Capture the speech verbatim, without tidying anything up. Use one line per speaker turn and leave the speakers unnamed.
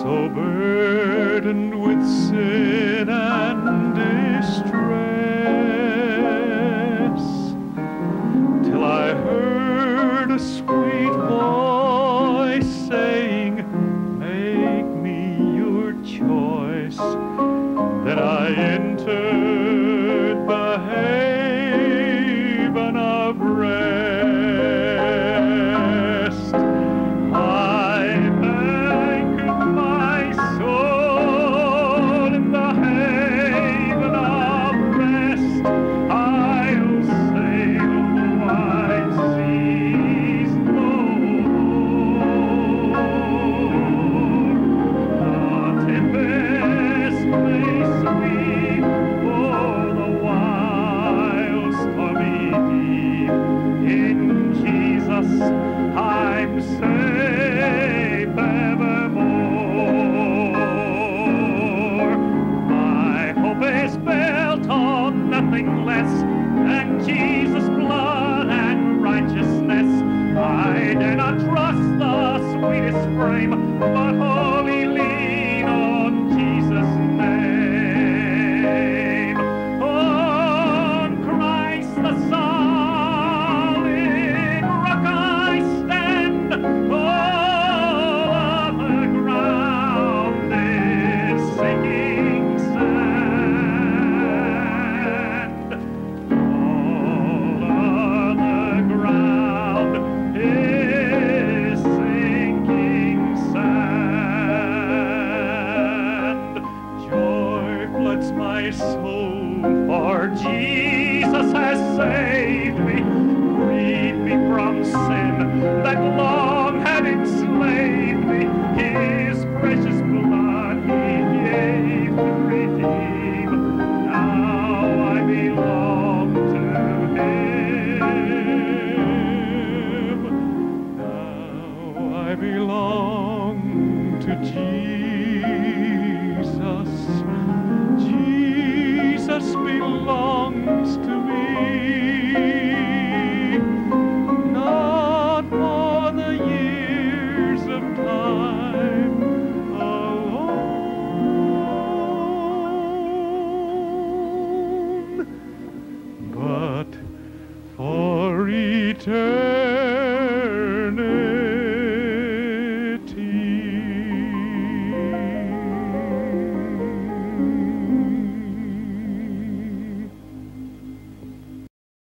so burdened with sin and distress, till I heard a sweet voice saying, make me your choice. Then I entered the haven of rest. I anchored my soul in the haven of rest. I'll sail the wide seas no more. The tempest may sweep o'er the wild stormy deep. In Jesus I'm safe evermore. My hope is built on nothing less than Jesus' blood and righteousness. I dare not trust the sweetest frame, but wholly lean on Jesus' name. On Christ the solid rock I stand. All other ground is sinking sand. All other ground is sinking sand. Joy floods my soul, for Jesus has saved me, freed me from sin that long had enslaved me. His precious blood he gave to redeem. Now I belong to him. Now I belong to Jesus. Jesus belongs to me. Not for the years of time